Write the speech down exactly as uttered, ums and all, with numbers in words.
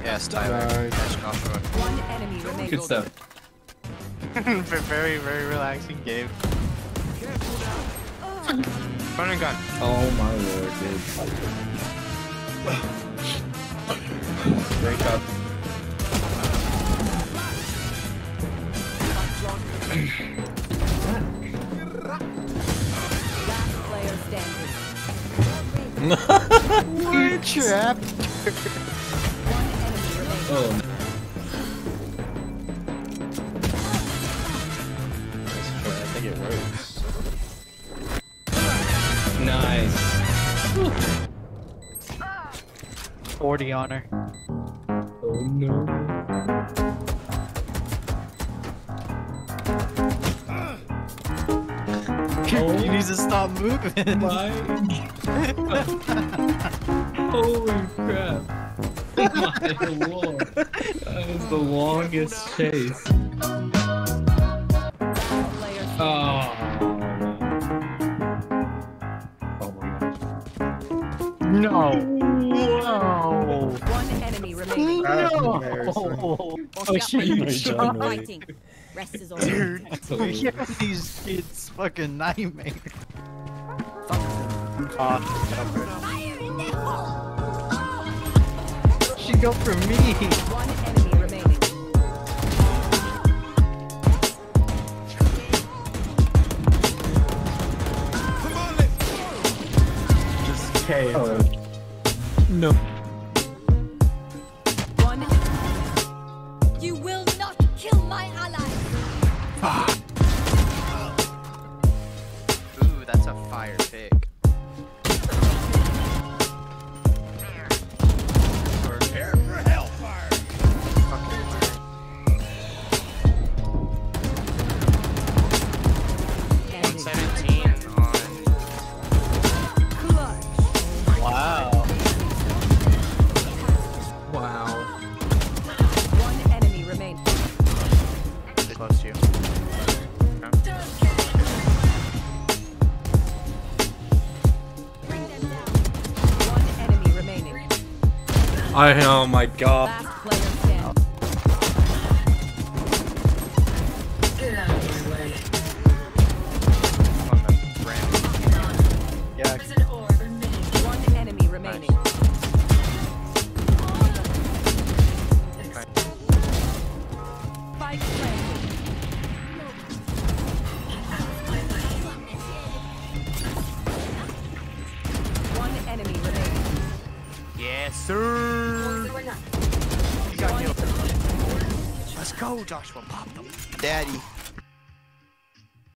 Yes, Tyler. Nice. One enemy remains. Good stuff. Very, very relaxing game. Run and gun. Oh my lord, dude. Break up. Last player standing. We're trapped. One enemy remains. Oh. I think it works. Nice. forty on her. Oh no. Oh, you need to stop moving. My. Holy crap. My lord. That was the longest chase. Player Oh. No. No. One enemy remaining. No. Oh shit. Fighting. Rest is over. Dude, we give these kids fucking nightmares. Oh, she go for me. One enemy remaining. Just K. Oh. No. One. You will not kill my ally. Ooh, that's a fire pick. Prepare for hellfire. one seventeen on. Clutch. Wow. Wow. One enemy remaining. Close to you. Bring them down. One enemy remaining. I oh my god. Last player standing. On the ramp. Yeah. One enemy remaining. Spike planted. One enemy remaining. Yes, sir. You got you. Let's go, Joshua. Pop them. Daddy.